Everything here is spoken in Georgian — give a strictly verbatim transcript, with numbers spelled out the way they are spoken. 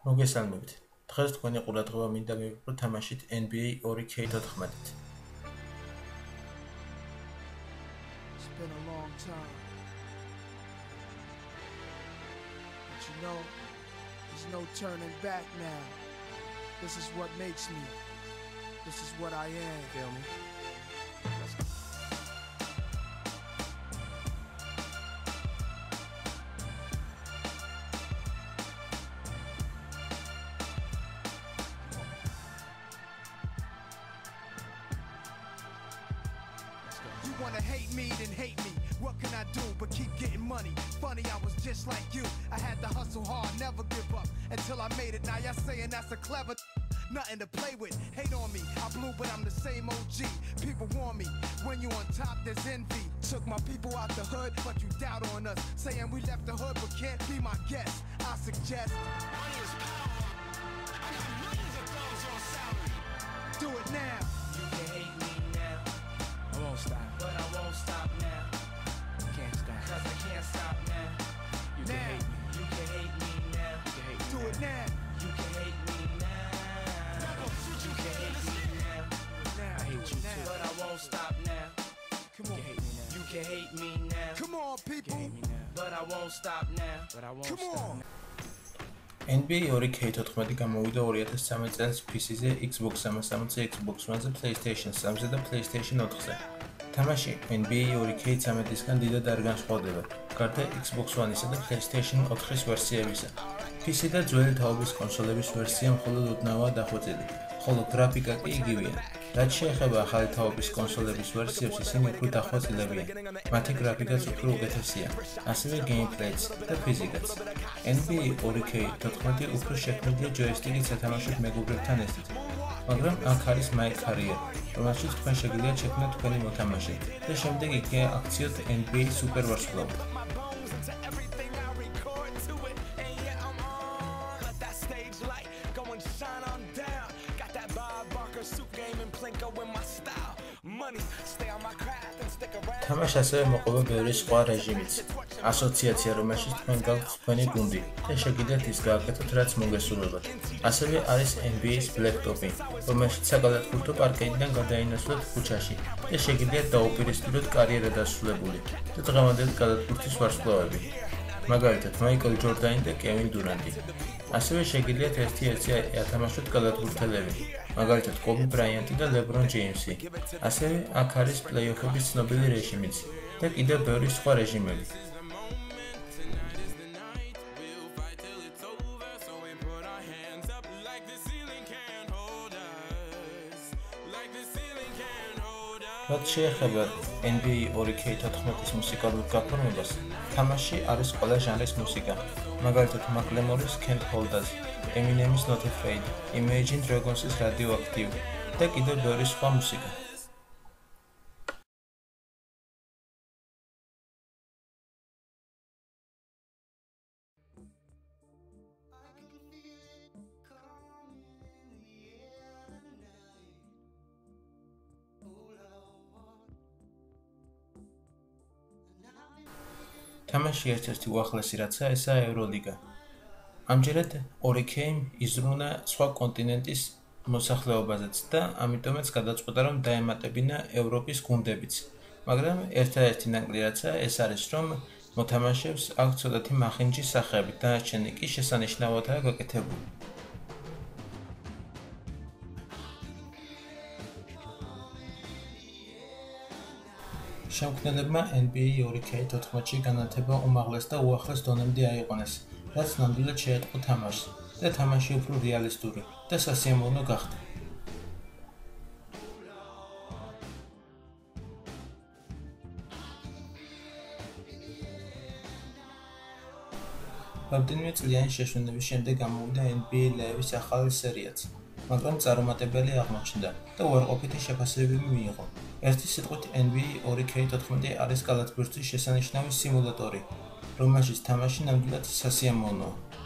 მოგესალმებით. დღეს თქვენი ყურადღება მინდა მივიპყრო თამაშით N B A two K fourteen-ით. It's been a long time. But you know, there's no turning back now. This is what makes me. This is what I am. Feel me? Let's go. You wanna hate me, then hate me. What can I do but keep getting money? Funny, I was just like you. I had to hustle hard, never give up until I made it. Now y'all saying that's a clever, nothing to play with. Hate on me, I blew, but I'm the same O G. People warn me, when you on top, there's envy. Took my people out the hood, but you doubt on us. Saying we left the hood, but can't be my guest. I suggest money is power. I got millions of dollars on salary. Do it now. You can hate me now, I won't stop. but I won't stop now. Can't stop. Cause I can't stop now. You can hate me. You can hate me now. You can hate me. Do it now. You can hate me now. You can hate me now. Now. I hate you now. But I won't stop now. Come on. You can hate me now. Come on, people. But I won't stop now. But I won't Come on. N B A two K fourteen გამოვიდა two thousand three წელს P C-ზე, Xbox three sixty-ზე, Xbox One-ზე, PlayStation three-ზე და PlayStation four-ზე. თამაში N B A two K thirteen-ისგან დიდად არ განსხვავდება, გარდა Xbox One-ისა და PlayStation four-ის ვერსიებისა. P C და ძველი თაობის კონსოლების ვერსია მხოლოდ ოდნავაა დახვეწილი, ხოლო გრაფიკა კი იგივეა. რაც შეეხება ახალი თაობის კონსოლების ვერსიებს, ისინი უფრო დახვეწილებიან. მათი გრაფიკაც უფრო უკეთესია, ასევე გეიმპლეიც და ფიზიკაც. N B A two K fourteen უფრო შექმნილია ჯოისტიკით სათამაშოდ მეგობრებთან ერთად. მაგრამ აქ არის My Career, რომელშიც თქვენ შეგიძლიათ შექმნათ თქვენი მოთამაშე და შემდეგ იქ აქციოთ N B A Super ვარსკვლავი. თამაშს ასევე მოყვება ბევრი სხვა რეჟიმიც. ასოციაცია, რომელშიც თქვენ გაქვთ თქვენი გუნდი და შეგიძლიათ ის გააკეთოთ, რაც მოგესურვებათ. ასევე არის N B A-ის ბლექტოპი, რომელშიც საკალათბურთო პარკეტიდან გადაინაცვლოთ ქუჩაში და შეგიძლიათ დაუპირისპიროთ კარიერა დასრულებული და დღევანდელი კალათბურთის ვარსკვლავები. მაგალითად, მაიკლ ჯორდანი და კევინ დურანტი. ასევე შეგიძლიათ ერთი-ერთი ათამაშოთ კალათბურთელები, მაგალითად კობი ბრაიანტი და ლებრონ ჯეიმსი. ასევე აქ არის პლეი-ოფების ცნობილი რეჟიმიც და კიდევ ბევრი სხვა რეჟიმები. რაც შეეხება N B A two K fourteen-ის მუსიკალურ გაფორმებას, თამაში არის ყველა ჟანრის მუსიკა, მაგალითად Macklemore's Can't Hold Us, Eminem's Not Afraid, Imagine Dragons-ის Radioactive და კიდევ ბევრი სხვა მუსიკა. თამაში ერთ-ერთი უახლესი რაცაა, ესაა ევროლიგა. ამჯერად two K-მ იზრუნა სხვა კონტინენტის მოსახლეობაზეც და ამიტომაც გადაწყვეტა, რომ დაემატებინა ევროპის გუნდებიც. მაგრამ ერთადერთი ნაკლი რაცაა, ეს არის, რომ მოთამაშეებს აქვს ცოტათი მახინჯი სახეები, დანარჩენი კი შესანიშნავადაა გაკეთებული. შემქმნელებმა N B A two K fourteen-ში განათება უმაღლეს და უახლეს დონემდე აიყვანეს, რაც ნამდვილად შეატყო თამაშს და თამაში უფრო რეალისტური და სასიამოვნო გახდა. რამდენიმე წლიანი შეშვენების შემდეგ გამოვიდა N B A Live-ის ახალი სერიაც, მაგრამ წარუმატებელი აღმოჩნდა და უარყოფითი შეფასებები მიიღო. ერთი სიტყვით N B A two K fourteen არის კალათბურთის შესანიშნავი სიმულატორი, რომელშიც თამაში ნამდვილად სასიამოვნოა.